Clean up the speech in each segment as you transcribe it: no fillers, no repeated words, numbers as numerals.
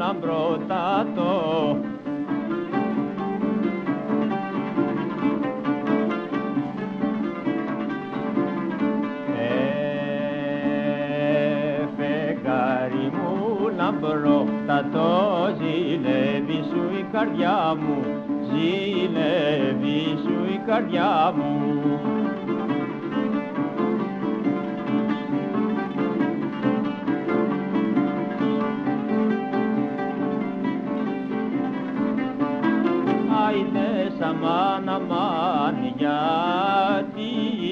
λαμπρότατο. Φεγγάρι μου λαμπρότατο, ζηλεύει σου η καρδιά μου, ζηλεύει σου η καρδιά μου. Άιδες αμάν αμάν, γιατί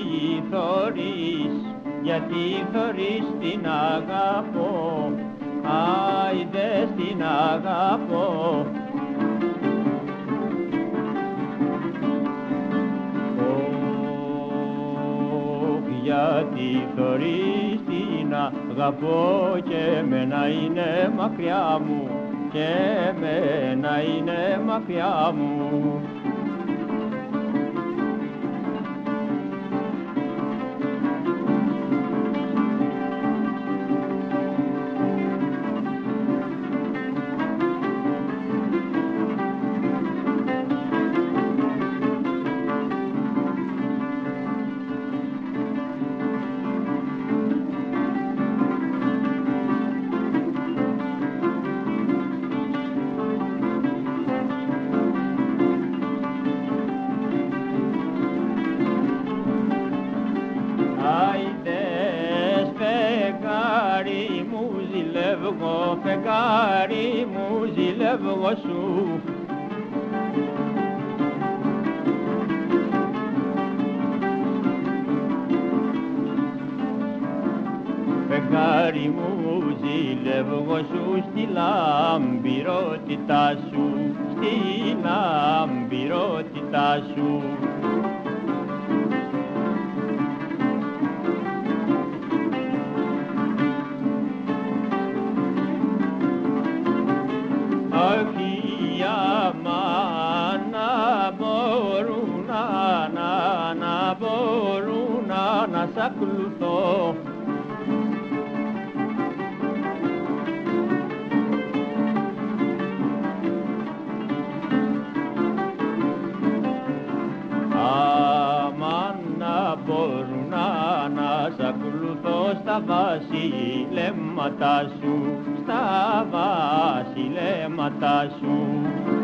θωρείς την αγαπώ, άιδες την αγαπώ. Γιατί θωρείς την αγαπώ και εμένα είναι μακριά μου, και εμένα είναι μακριά μου. Φεγγάρι μου ζηλεύω σου. Φεγγάρι μου ζηλεύω σου, στη λαμπυρότητά σου, στη λαμπυρότητά σου. Να μπορούν να σ' ακολουθώ. Αμάν να μπορούν να σ' ακολουθώ στα βασιλέματά σου, στα βασιλέματά σου.